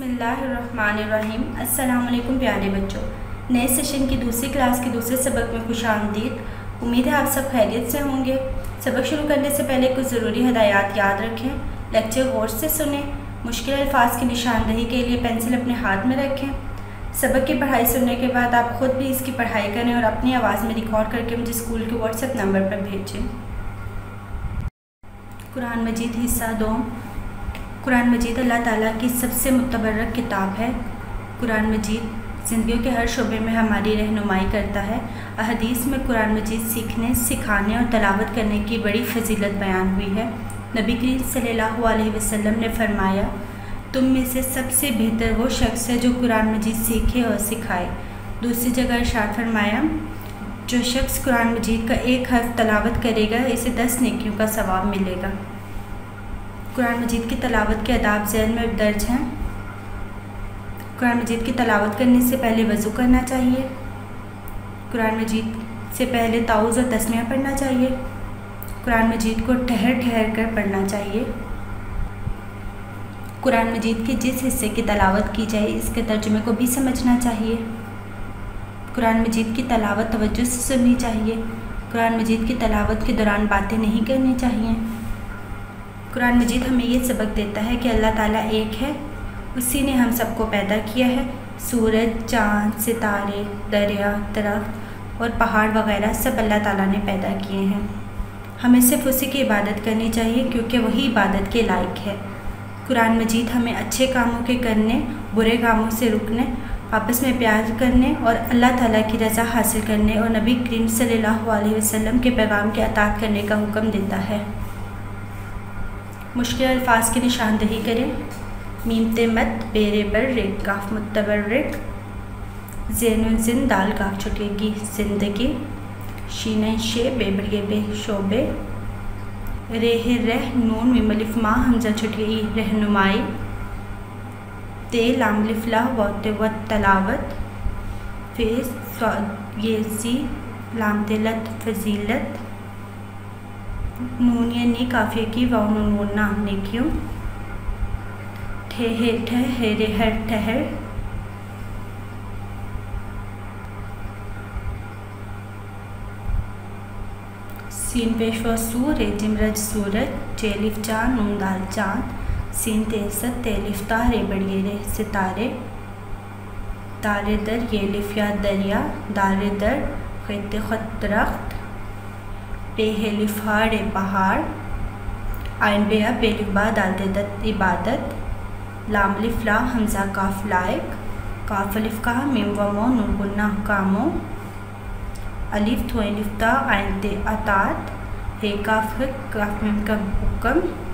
बिस्मिल्लाहिर्रहमानिर्रहीम। अस्सलाम वालेकुम प्यारे बच्चों, नए सेशन की दूसरी क्लास के दूसरे सबक में खुश आमदीद। उम्मीद है आप सब खैरियत से होंगे। सबक शुरू करने से पहले कुछ ज़रूरी हदायत याद रखें। लेक्चर गौर से सुनें। मुश्किल अल्फाज की निशानदही के लिए पेंसिल अपने हाथ में रखें। सबक की पढ़ाई सुनने के बाद आप ख़ुद भी इसकी पढ़ाई करें और अपनी आवाज़ में रिकॉर्ड करके मुझे स्कूल के व्हाट्सएप नंबर पर भेजें। कुरान मजीद हिस्सा 2। कुरान मजीद अल्लाह ताला की सबसे मुतबर्रक किताब है। कुरान मजीद ज़िंदगी के हर शोबे में हमारी रहनुमाई करता है। अहदीस में कुरान मजीद सीखने, सिखाने और तलावत करने की बड़ी फजीलत बयान हुई है। नबी करीम सल्लल्लाहु अलैहि वसल्लम ने फरमाया, तुम में से सबसे बेहतर वो शख्स है जो कुरान मजीद सीखे और सिखाए। दूसरी जगह इरशाद फरमाया, जो शख्स कुरान मजीद का एक हर्फ तलावत करेगा इसे 10 नेकियों का सवाब मिलेगा। कुरान मजीद की तलावत के आदाब ज़हन में दर्ज हैं। कुरान मजीद की तलावत करने से पहले वज़ू करना चाहिए। कुरान मजीद से पहले ताऊज़ और तस्मीह पढ़ना चाहिए। कुरान मजीद को ठहर ठहर कर पढ़ना चाहिए। कुरान मजीद के जिस हिस्से की तलावत की जाए इसके तर्जुमे को भी समझना चाहिए। कुरान मजीद की तलावत तवज्जो से सुननी चाहिए। कुरान मजीद की तलावत के दौरान बातें नहीं करनी चाहिए। कुरान मजीद हमें ये सबक देता है कि अल्लाह ताला एक है, उसी ने हम सबको पैदा किया है। सूरज, चाँद, सितारे, दरिया, दरख्त और पहाड़ वगैरह सब अल्लाह ताला ने पैदा किए हैं। हमें सिर्फ उसी की इबादत करनी चाहिए क्योंकि वही इबादत के लायक है। कुरान मजीद हमें अच्छे कामों के करने, बुरे कामों से रुकने, आपस में प्यार करने और अल्लाह ताला की रज़ा हासिल करने और नबी करीम सल्लल्लाहु अलैहि वसल्लम के पैगाम के अताअत करने का हुक्म देता है। मुश्किल अल्फाज की निशानदही करें। मीम ते मत, बेरे बर, रेक काफ मुतबर्रिक, ज़ेनुन जिन, दाल काफ छुटेगी ज़िंदगी, शीन शे, बेबड़िए बे शोबे, रेह रह, नून मीम अलिफ मा, हमजा छुटेगी रहनुमाई, ते लाम लिफ ला, वत व तलावत, फेस ये सी, लाम तिलत फजीलत, नून ये नी काफ़िया की, वाव नून ना नेकियों, ठे हेरे हर ठहर, सीन पेशवा सूर, रे जिमरज सूरज, चेलिफ चाँद, नून दाल चाँद, सीन तेसत, तेलिफ ता, रे बड़िए रे सितारे, तारे दर, ये लिफिया दरिया, दारे दर, खैते खत दरख्त, पे लिफाड़ पहाड़, आइन बेया बेलिफबा दाल दत इबादत, लाम लिफ ला, हमजा काफ लायक, काफ अलिफ का, मीम व मो, नून गुन्ना कामो, अलिफ थो लिफ्ता, आइन ते अतात, हे काफ मीम का हुक्म,